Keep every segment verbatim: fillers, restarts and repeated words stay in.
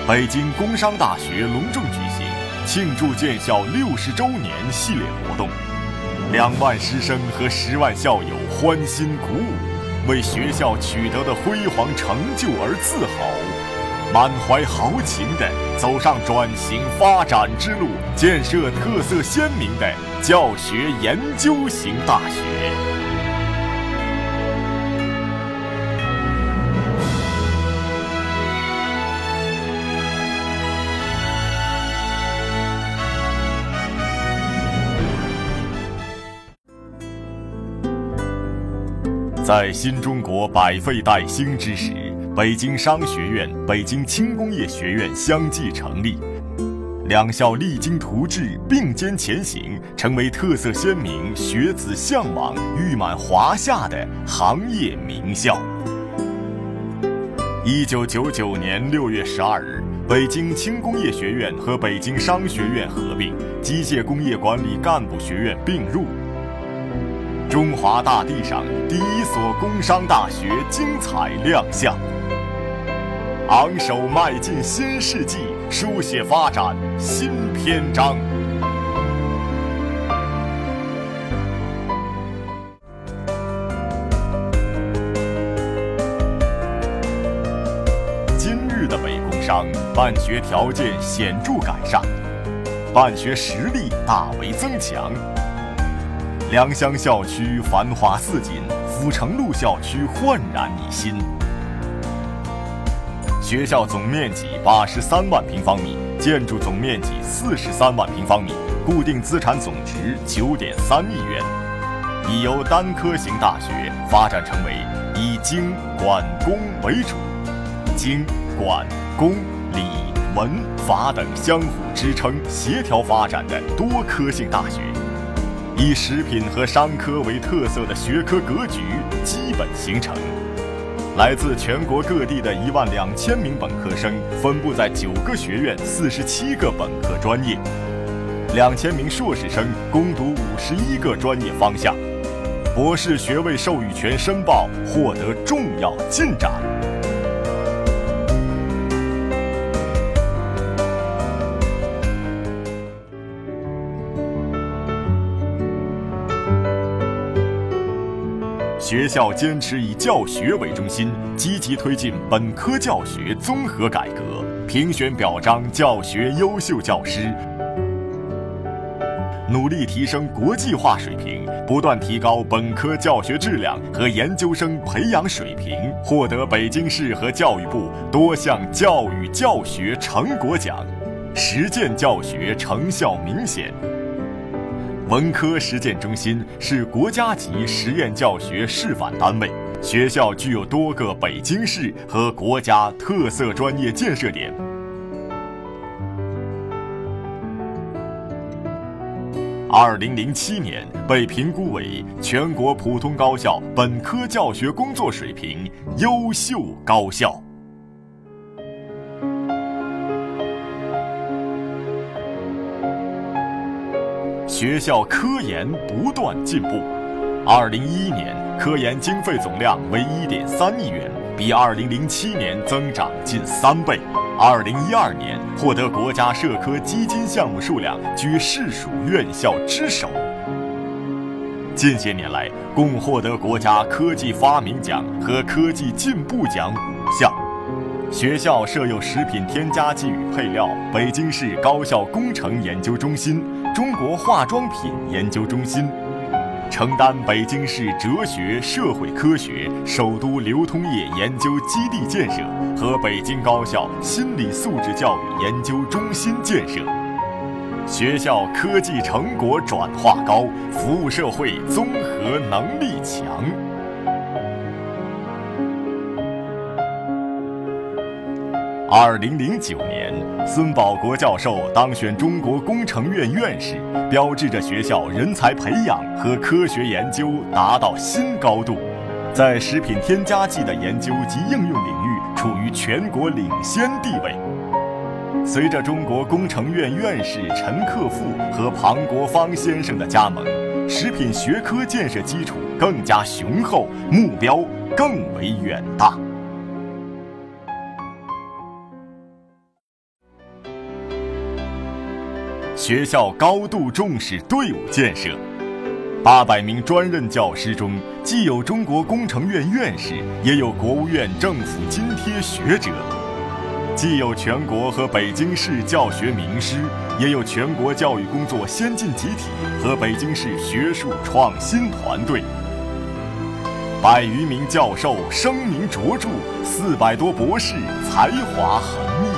北京工商大学隆重举行庆祝建校六十周年系列活动，两万师生和十万校友欢欣鼓舞，为学校取得的辉煌成就而自豪，满怀豪情地走上转型发展之路，建设特色鲜明的教学研究型大学。在新中国百废待兴之时，北京商学院、北京轻工业学院相继成立，两校励精图治，并肩前行，成为特色鲜明、学子向往、誉满华夏的行业名校。一九九九年六月十二日，北京轻工业学院和北京商学院合并，机械工业管理干部学院并入。中华大地上第一所工商大学精彩亮相，昂首迈进新世纪，书写发展新篇章。今日的北工商办学条件显著改善，办学实力大为增强。良乡校区繁华似锦，阜成路校区焕然一新。学校总面积八十三万平方米，建筑总面积四十三万平方米，固定资产总值九点三亿元，已由单科型大学发展成为以经、管、工为主，经、管、工、理、文、法等相互支撑、协调发展的多科性大学。以食品和商科为特色的学科格局基本形成，来自全国各地的一万两千名本科生分布在九个学院、四十七个本科专业，两千名硕士生攻读五十一个专业方向，博士学位授予权申报获得重要进展。学校坚持以教学为中心，积极推进本科教学综合改革，评选表彰教学优秀教师，努力提升国际化水平，不断提高本科教学质量和研究生培养水平，获得北京市和教育部多项教育教学成果奖，实践教学成效明显。文科实践中心是国家级实验教学示范单位，学校具有多个北京市和国家特色专业建设点。二零零七年被评估为全国普通高校本科教学工作水平优秀高校。学校科研不断进步，二零一一年科研经费总量为 一点三亿元，比二零零七年增长近三倍。二零一二年获得国家社科基金项目数量居市属院校之首。近些年来，共获得国家科技发明奖和科技进步奖五项。学校设有食品添加剂与配料北京市高校工程研究中心、中国化妆品研究中心，承担北京市哲学社会科学首都流通业研究基地建设和北京高校心理素质教育研究中心建设。学校科技成果转化高，服务社会综合能力强。二零零九年，孙保国教授当选中国工程院院士，标志着学校人才培养和科学研究达到新高度，在食品添加剂的研究及应用领域处于全国领先地位。随着中国工程院院士陈克富和庞国芳先生的加盟，食品学科建设基础更加雄厚，目标更为远大。 学校高度重视队伍建设。八百名专任教师中，既有中国工程院院士，也有国务院政府津贴学者；既有全国和北京市教学名师，也有全国教育工作先进集体和北京市学术创新团队。百余名教授声名卓著，四百多博士才华横溢。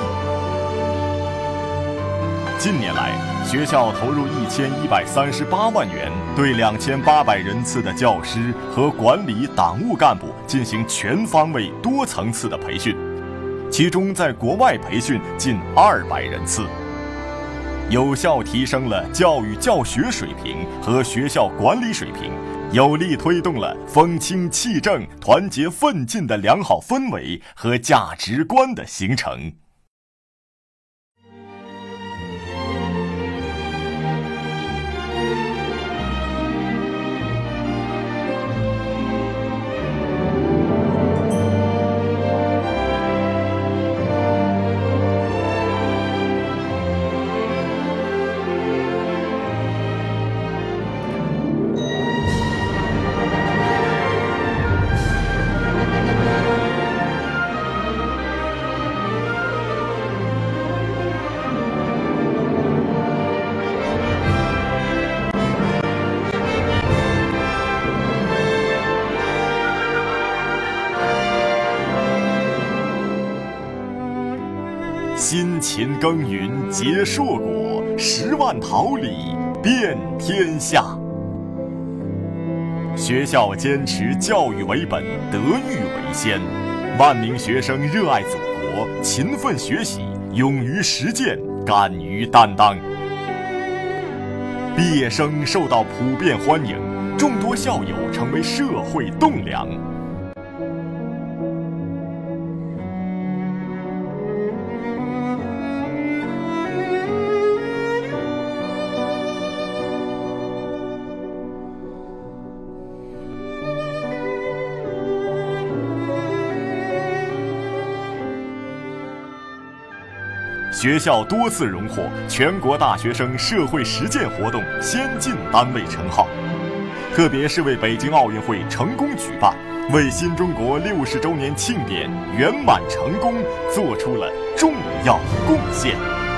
近年来，学校投入一千一百三十八万元，对两千八百人次的教师和管理党务干部进行全方位、多层次的培训，其中在国外培训近二百人次，有效提升了教育教学水平和学校管理水平，有力推动了风清气正、团结奋进的良好氛围和价值观的形成。辛勤耕耘结硕果，十万桃李遍天下。学校坚持教育为本，德育为先，万名学生热爱祖国，勤奋学习，勇于实践，敢于担当。毕业生受到普遍欢迎，众多校友成为社会栋梁。学校多次荣获全国大学生社会实践活动先进单位称号，特别是为北京奥运会成功举办，为新中国六十周年庆典圆满成功做出了重要贡献。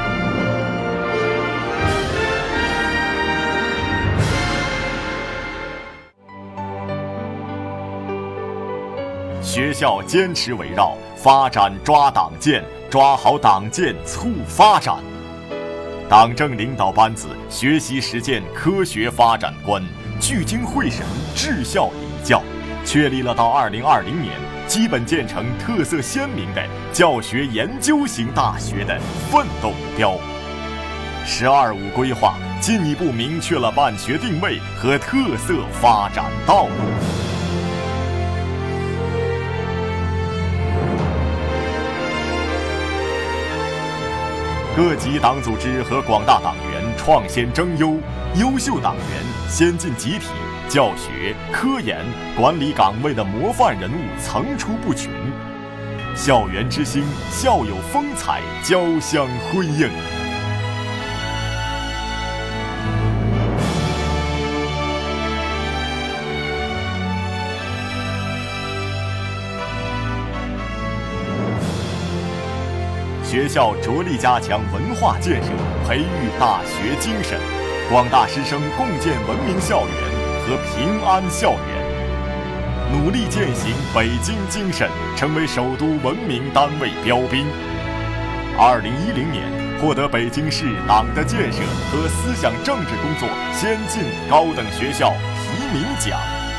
学校坚持围绕发展抓党建，抓好党建促发展。党政领导班子学习实践科学发展观，聚精会神治校理教，确立了到二零二零年基本建成特色鲜明的教学研究型大学的奋斗目标。十二五规划进一步明确了办学定位和特色发展道路。各级党组织和广大党员创先争优，优秀党员、先进集体、教学、科研、管理岗位的模范人物层出不穷，校园之星、校友风采交相辉映。学校着力加强文化建设，培育大学精神，广大师生共建文明校园和平安校园，努力践行北京精神，成为首都文明单位标兵。二零一零年获得北京市党的建设和思想政治工作先进高等学校提名奖。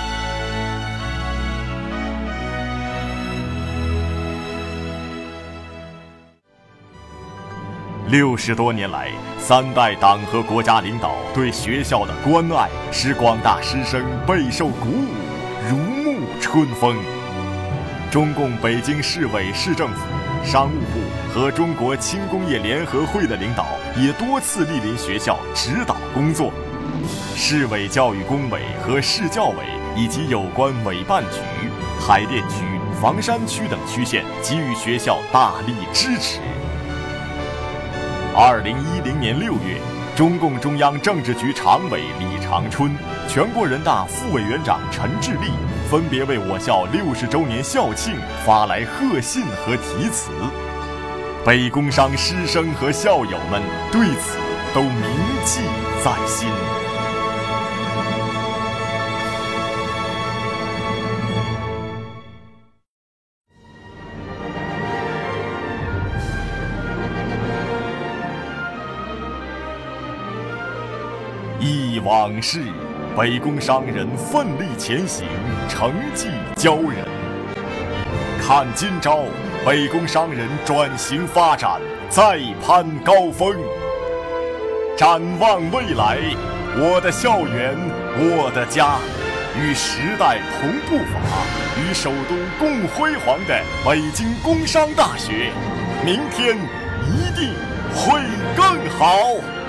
六十多年来，三代党和国家领导对学校的关爱，使广大师生备受鼓舞，如沐春风。中共北京市委市政府、商务部和中国轻工业联合会的领导也多次莅临学校指导工作。市委教育工委和市教委以及有关委办局、海淀区、房山区等区县给予学校大力支持。二零一零年六月， 中共中央政治局常委李长春、全国人大副委员长陈智利分别为我校六十周年校庆发来贺信和题词。北工商师生和校友们对此都铭记在心。忆往事，北工商人奋力前行，成绩骄人。看今朝，北工商人转型发展，再攀高峰。展望未来，我的校园，我的家，与时代同步伐，与首都共辉煌的北京工商大学，明天一定会更好。